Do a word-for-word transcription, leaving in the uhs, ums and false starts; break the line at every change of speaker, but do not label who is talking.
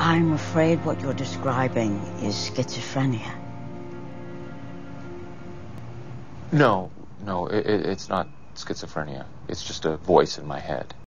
I'm afraid what you're describing is schizophrenia.
No, no, it, it, it's not schizophrenia. It's just a voice in my head.